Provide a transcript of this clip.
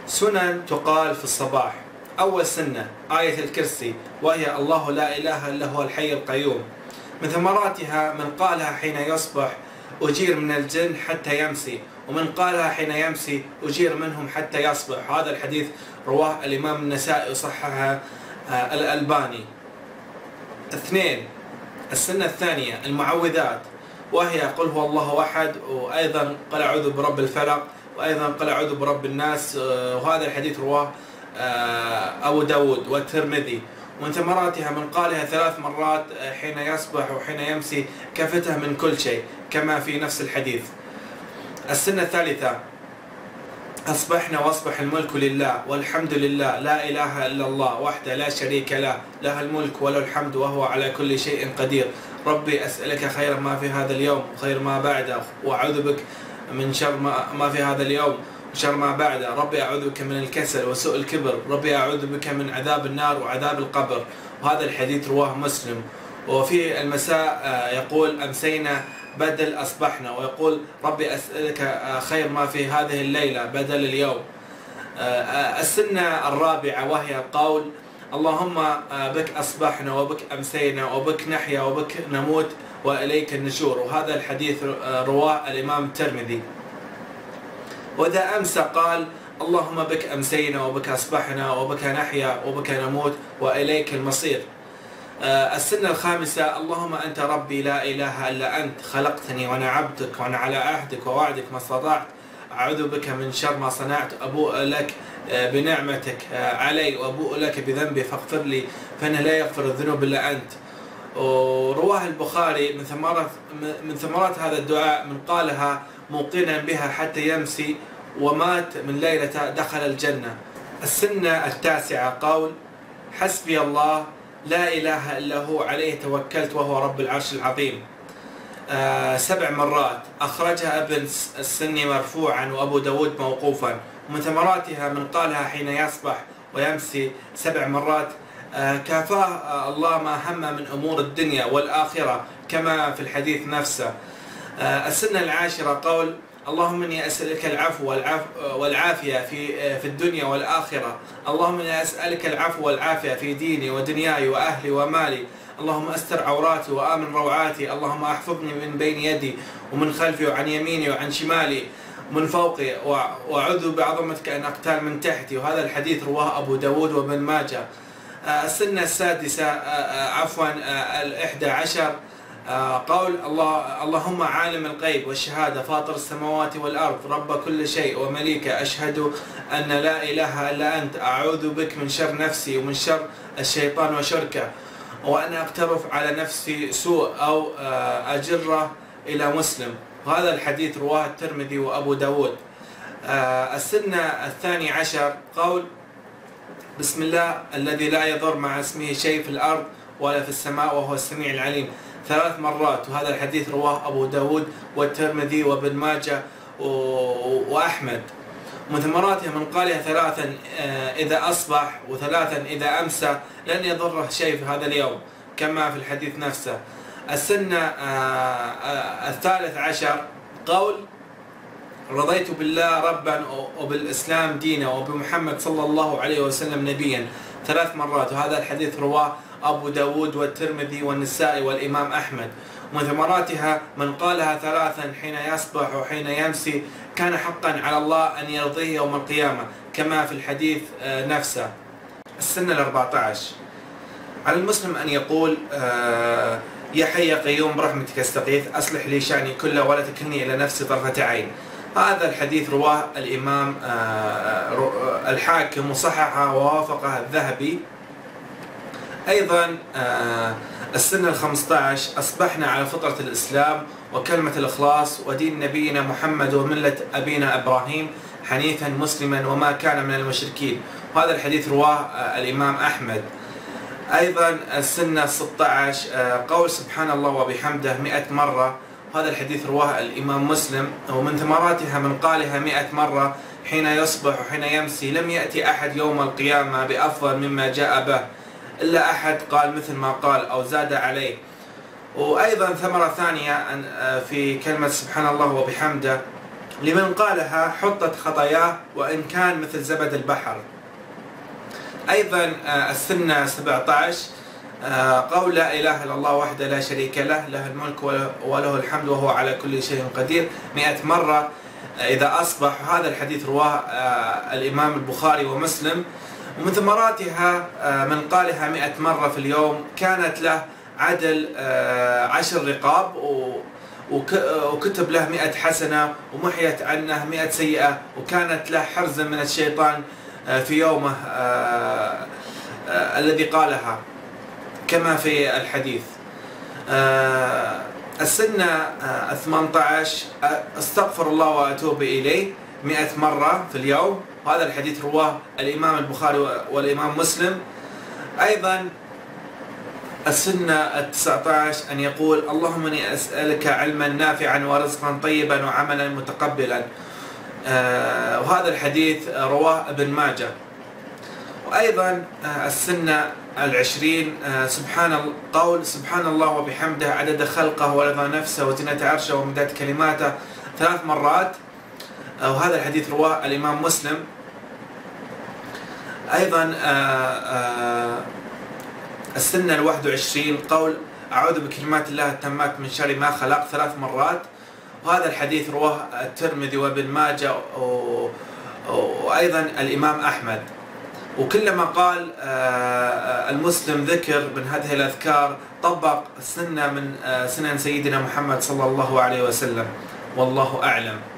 سنن تقال في الصباح. أول سنة آية الكرسي، وهي الله لا إله إلا هو الحي القيوم. من ثمراتها من قالها حين يصبح أجير من الجن حتى يمسي، ومن قالها حين يمسي أجير منهم حتى يصبح. هذا الحديث رواه الإمام النسائي وصححه الألباني. اثنين، السنة الثانية المعوذات، وهي قل هو الله أحد، وأيضا قل أعوذ برب الفلق، وأيضا قل أعوذ برب الناس. وهذا الحديث رواه أبو داود والترمذي. ومن ثمراتها من قالها 3 مرات حين يصبح وحين يمسي كفتها من كل شيء، كما في نفس الحديث. السنة الثالثة أصبحنا وأصبح الملك لله والحمد لله لا إله إلا الله وحده لا شريك له، له الملك وله الحمد وهو على كل شيء قدير. ربي أسألك خير ما في هذا اليوم وخير ما بعده، وأعوذ بك من شر ما في هذا اليوم وشر ما بعده. ربي أعوذ بك من الكسل وسوء الكبر. ربي أعوذ بك من عذاب النار وعذاب القبر. وهذا الحديث رواه مسلم. وفي المساء يقول أمسينا بدل أصبحنا، ويقول ربي أسألك خير ما في هذه الليلة بدل اليوم. السنة الرابعة وهي القول اللهم بك أصبحنا وبك أمسينا وبك نحيا وبك نموت وإليك النشور. وهذا الحديث رواه الإمام الترمذي. وإذا أمسى قال اللهم بك أمسينا وبك أصبحنا وبك نحيا وبك نموت وإليك المصير. السنة الخامسة اللهم أنت ربي لا إله إلا أنت، خلقتني وأنا عبدك وأنا على عهدك ووعدك ما استطعت، أعوذ بك من شر ما صنعت، أبوء لك بنعمتك علي وأبوء لك بذنبي فاغفر لي فإنه لا يغفر الذنوب إلا أنت. ورواه البخاري من ثمرات هذا الدعاء من قالها موقنا بها حتى يمسي ومات من ليلة دخل الجنة. السنة التاسعة قول حسبي الله لا إله إلا هو عليه توكلت وهو رب العرش العظيم. 7 مرات، أخرجها ابن السني مرفوعا وأبو داود موقوفا. ومن ثمراتها من قالها حين يصبح ويمسي 7 مرات كافاه الله ما هم من أمور الدنيا والآخرة كما في الحديث نفسه. السنة العاشرة قول اللهم إني أسألك العفو والعافية في الدنيا والآخرة. اللهم إني أسألك العفو والعافية في ديني ودنياي وأهلي ومالي. اللهم أستر عوراتي وآمن روعاتي. اللهم أحفظني من بين يدي ومن خلفي وعن يميني وعن شمالي ومن فوقي، وأعوذ بعظمتك أن أقتال من تحتي. وهذا الحديث رواه أبو داود وابن ماجه. السنة السادسة عفوا 11 قول اللهم عالم الغيب والشهادة فاطر السماوات والأرض رب كل شيء ومليكه، أشهد أن لا إله إلا أنت، أعوذ بك من شر نفسي ومن شر الشيطان وشركه، وأنا أقترف على نفسي سوء أو أجره إلى مسلم. وهذا الحديث رواه الترمذي وأبو داود. السنة 12 قول بسم الله الذي لا يضر مع اسمه شيء في الأرض ولا في السماء وهو السميع العليم 3 مرات. وهذا الحديث رواه أبو داود والترمذي وابن ماجه وأحمد. من ثمراتها من قالها 3 إذا أصبح و3 إذا أمسى لن يضره شيء في هذا اليوم كما في الحديث نفسه. السنة 13 قول رضيت بالله ربا وبالإسلام دينا وبمحمد صلى الله عليه وسلم نبيا 3 مرات. وهذا الحديث رواه أبو داود والترمذي والنسائي والإمام أحمد. ومن ثمراتها من قالها 3 حين يصبح وحين يمسي كان حقا على الله أن يرضيه يوم القيامة كما في الحديث نفسه. السنة 14 على المسلم أن يقول يا حي يا قيوم برحمتك استغيث أصلح لي شأني كله ولا تكلني إلى نفسي طرفة عين. هذا الحديث رواه الإمام الحاكم وصححه ووافقه الذهبي. أيضا السنة 15 أصبحنا على فطرة الإسلام وكلمة الإخلاص ودين نبينا محمد وملة أبينا إبراهيم حنيفا مسلما وما كان من المشركين. وهذا الحديث رواه الإمام أحمد. أيضا السنة 16 قول سبحان الله وبحمده 100 مرة. هذا الحديث رواه الإمام مسلم. ومن ثمراتها من قالها 100 مرة حين يصبح وحين يمسي لم يأتي أحد يوم القيامة بأفضل مما جاء به إلا أحد قال مثل ما قال أو زاد عليه. وأيضا ثمرة ثانية في كلمة سبحان الله وبحمده لمن قالها حطت خطاياه وإن كان مثل زبد البحر. أيضا السنة 17 قول لا إله إلا الله وحده لا شريك له، له الملك وله الحمد وهو على كل شيء قدير 100 مرة إذا أصبح. هذا الحديث رواه الإمام البخاري ومسلم. ومن ثمراتها من قالها 100 مرة في اليوم كانت له عدل 10 رقاب، وكتب له 100 حسنة، ومحيت عنه 100 سيئة، وكانت له حرزا من الشيطان في يومه الذي قالها كما في الحديث. السنة 18 استغفر الله وأتوب إليه 100 مرة في اليوم، وهذا الحديث رواه الإمام البخاري والإمام مسلم. أيضا السنة 19 أن يقول اللهم إني أسألك علما نافعا ورزقا طيبا وعملا متقبلا، وهذا الحديث رواه ابن ماجه. وأيضا السنة 20 قول سبحان الله وبحمده عدد خلقه ورضا نفسه وزنة عرشه ومداد كلماته 3 مرات، وهذا الحديث رواه الإمام مسلم. أيضا السنة 21 قول أعوذ بكلمات الله التامات من شر ما خلق 3 مرات، وهذا الحديث رواه الترمذي وابن ماجه وأيضا الإمام أحمد. وكلما قال المسلم ذكر من هذه الأذكار طبق سنة من سنن سيدنا محمد صلى الله عليه وسلم، والله أعلم.